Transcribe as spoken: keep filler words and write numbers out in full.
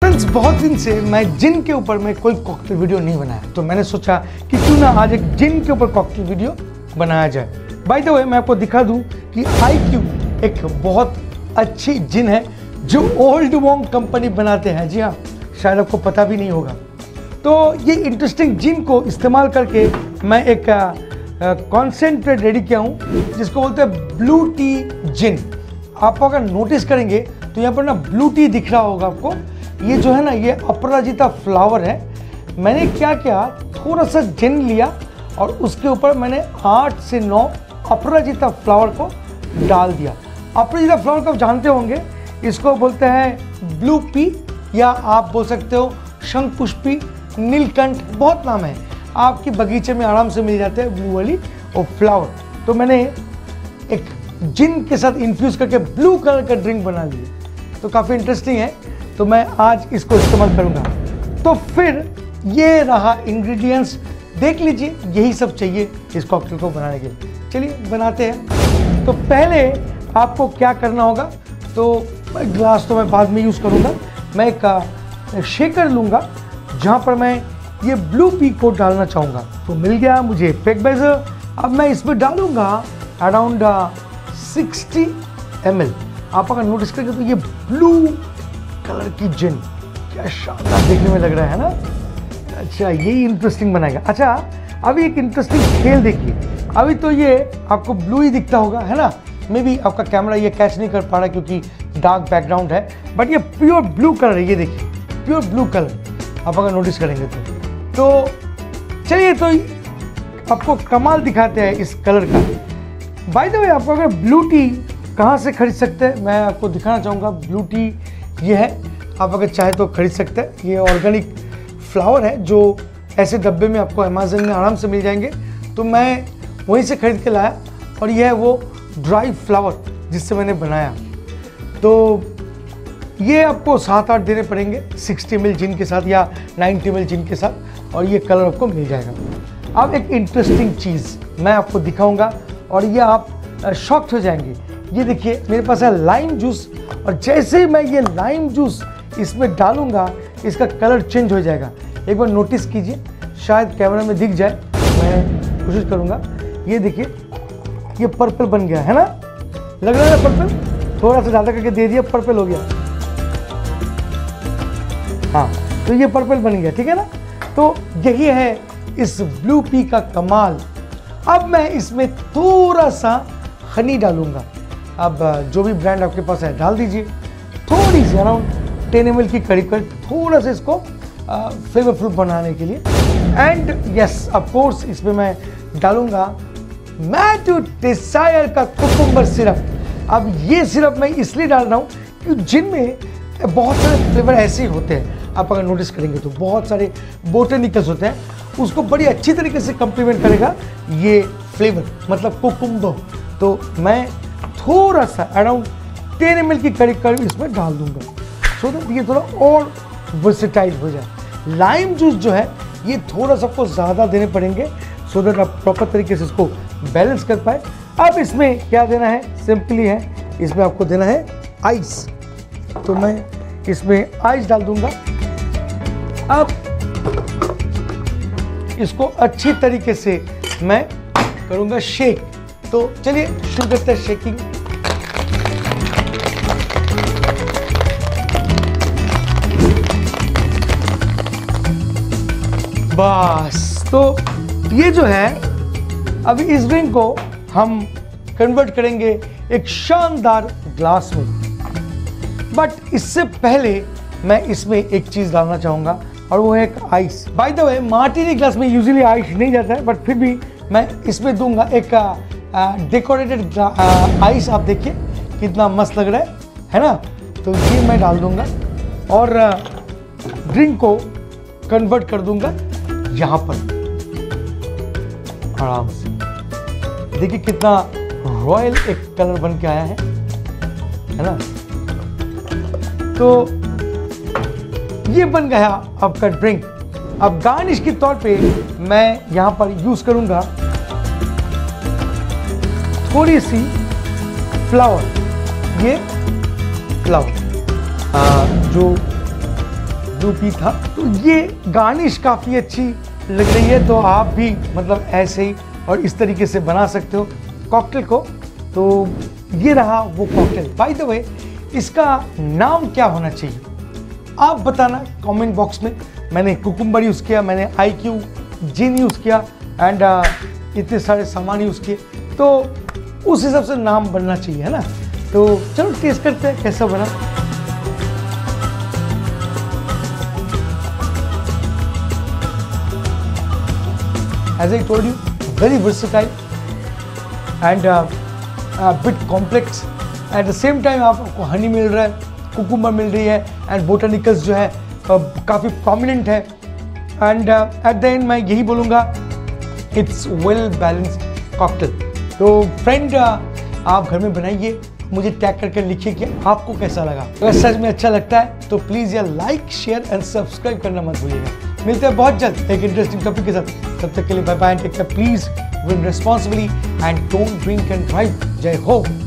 Friends, बहुत दिन से मैं जिन के ऊपर में कोई कॉकटेल वीडियो नहीं बनाया, तो मैंने सोचा कि क्यों ना आज एक जिन के ऊपर कॉकटेल वीडियो बनाया जाए। बाय द वे, मैं आपको दिखा दूं कि आई क्यू एक बहुत अच्छी जिन है जो ओल्ड वोंग कंपनी बनाते हैं। जी हाँ, शायद आपको पता भी नहीं होगा। तो ये इंटरेस्टिंग जिन को इस्तेमाल करके मैं एक कॉन्सेंट्रेट रेडी किया हूँ जिसको बोलते हैं ब्लू टी जिन। आप अगर नोटिस करेंगे तो यहाँ पर ना ब्लू टी दिख रहा होगा आपको। ये जो है ना, ये अपराजिता फ्लावर है। मैंने क्या किया, थोड़ा सा जिन लिया और उसके ऊपर मैंने आठ से नौ अपराजिता फ्लावर को डाल दिया। अपराजिता फ्लावर को आप जानते होंगे, इसको बोलते हैं ब्लू पी या आप बोल सकते हो शंखपुष्पी, नीलकंठ, बहुत नाम है। आपकी बगीचे में आराम से मिल जाते हैं ब्लू वाली और फ्लावर। तो मैंने एक जिन के साथ इन्फ्यूज करके ब्लू कलर का ड्रिंक बना लिया, तो काफ़ी इंटरेस्टिंग है। तो मैं आज इसको इस्तेमाल करूंगा। तो फिर ये रहा इंग्रेडिएंट्स, देख लीजिए, यही सब चाहिए इस कॉकटेल को बनाने के लिए। चलिए बनाते हैं। तो पहले आपको क्या करना होगा, तो ग्लास तो मैं बाद में यूज़ करूंगा। मैं एक शेकर लूँगा जहाँ पर मैं ये ब्लू पी को डालना चाहूँगा। तो मिल गया मुझे पेक बेजर। अब मैं इसमें डालूँगा अराउंड सिक्सटी एम एल। आप अगर नोटिस करेंगे तो ये ब्लू कलर की जिन क्या शानदार देखने में लग रहा है ना। अच्छा, यही इंटरेस्टिंग बनाएगा। अच्छा, अभी एक इंटरेस्टिंग खेल देखिए। अभी तो ये आपको ब्लू ही दिखता होगा, है ना। मे बी आपका कैमरा ये कैच नहीं कर पा रहा क्योंकि डार्क बैकग्राउंड है, बट ये प्योर ब्लू कलर है। ये देखिए, प्योर ब्लू कलर आप अगर नोटिस करेंगे तो तो चलिए, तो आपको कमाल दिखाते हैं इस कलर का। बाय द वे, आपको अगर ब्लू टी कहाँ से खरीद सकते हैं, मैं आपको दिखाना चाहूँगा। ब्लू टी ये है, आप अगर चाहे तो खरीद सकते हैं। ये ऑर्गेनिक फ्लावर है जो ऐसे डब्बे में आपको अमेज़न में आराम से मिल जाएंगे। तो मैं वहीं से खरीद के लाया और ये है वो ड्राई फ्लावर जिससे मैंने बनाया। तो ये आपको सात आठ देने पड़ेंगे सिक्सटी एम एल जिन के साथ या नाइन्टी एम एल जिन के साथ, और ये कलर आपको मिल जाएगा। अब एक इंटरेस्टिंग चीज़ मैं आपको दिखाऊंगा और ये आप शॉक्ड हो जाएंगे। ये देखिए, मेरे पास है लाइम जूस, और जैसे ही मैं ये लाइम जूस इसमें डालूंगा इसका कलर चेंज हो जाएगा। एक बार नोटिस कीजिए, शायद कैमरा में दिख जाए, मैं कोशिश करूँगा। ये देखिए, ये पर्पल बन गया है ना, लग रहा है पर्पल। थोड़ा सा ज़्यादा करके दे दिया, पर्पल हो गया। हाँ, तो ये पर्पल बन गया, ठीक है ना। तो यही है इस ब्लू पी का कमाल। अब मैं इसमें थोड़ा सा हनी डालूंगा। अब जो भी ब्रांड आपके पास है डाल दीजिए, थोड़ी सी अराउंड टेन एम एल की करीब करीब, थोड़ा सा इसको फ्लेवरफुल बनाने के लिए। एंड यस, ऑफ कोर्स इसमें मैं डालूंगा मैथ्यू टेसायर का कुकुम्बर सिरप। अब ये सिरप मैं इसलिए डाल रहा हूँ कि जिनमें बहुत सारे फ्लेवर ऐसे ही होते हैं। आप अगर नोटिस करेंगे तो बहुत सारे बोटेनिकल्स होते हैं, उसको बड़ी अच्छी तरीके से कम्प्लीमेंट करेगा ये फ्लेवर, मतलब कुकुम्बर। तो मैं थोड़ा सा अराउंड टेन एम एल की करीब करीब इसमें डाल दूंगा, सो दैट ये थोड़ा और वर्सेटाइल हो जाए। लाइम जूस जो है ये थोड़ा सा आपको ज़्यादा देने पड़ेंगे, सो दैट आप प्रॉपर तरीके से इसको बैलेंस कर पाए। अब इसमें क्या देना है, सिंपली है, इसमें आपको देना है आइस। तो मैं इसमें आइस डाल दूंगा। अब इसको अच्छी तरीके से मैं करूंगा शेक। तो चलिए शुरू करते हैं शेकिंग। बस, तो ये जो है, अभी इस ड्रिंक को हम कन्वर्ट करेंगे एक शानदार ग्लास में। बट इससे पहले मैं इसमें एक चीज़ डालना चाहूँगा और वो है एक ice. By the way, martini glass में यूजुअली आइस नहीं जाता है, बट फिर भी मैं इसमें दूंगा एक डेकोरेटेड आइस। आप देखिए कितना मस्त लग रहा है, है ना। तो ये मैं डाल दूंगा और ड्रिंक को कन्वर्ट कर दूंगा यहाँ पर आराम से। देखिए कितना रॉयल एक कलर बन के आया है, है ना। तो ये बन गया आपका ड्रिंक। अब गार्निश के तौर पे मैं यहां पर यूज करूंगा थोड़ी सी फ्लावर। ये फ्लावर जो ब्लू पी था। तो ये गार्निश काफ़ी अच्छी लग रही है, तो आप भी मतलब ऐसे ही और इस तरीके से बना सकते हो कॉकटेल को। तो ये रहा वो कॉकटेल। बाय द वे, इसका नाम क्या होना चाहिए आप बताना कमेंट बॉक्स में। मैंने कुकुम्बर यूज़ किया, मैंने आई क्यू जिन यूज़ किया एंड uh, इतने सारे सामान यूज़ किए, तो उस हिसाब से नाम बनना चाहिए, है ना। तो चलो टेस्ट करते हैं कैसा बना। As I told you, very versatile and uh, a bit complex. At the same time आपको हनी मिल रहा है, कुकुम्बर मिल रही है एंड बोटानिकल्स जो है uh, काफ़ी प्रोमिनेंट है। एंड एट द एंड मैं यही बोलूँगा, इट्स वेल बैलेंस्ड कॉकटेल। तो फ्रेंड uh, आप घर में बनाइए, मुझे टैग करके लिखिए कि आपको कैसा लगा। अगर सच में अच्छा लगता है तो प्लीज़ यार लाइक शेयर एंड सब्सक्राइब करना मत भूलिएगा। मिलते हैं बहुत जल्द एक इंटरेस्टिंग टॉपिक के साथ। तब तक के लिए bye bye and take care. Please drink responsibly and don't drink and drive. जय हो।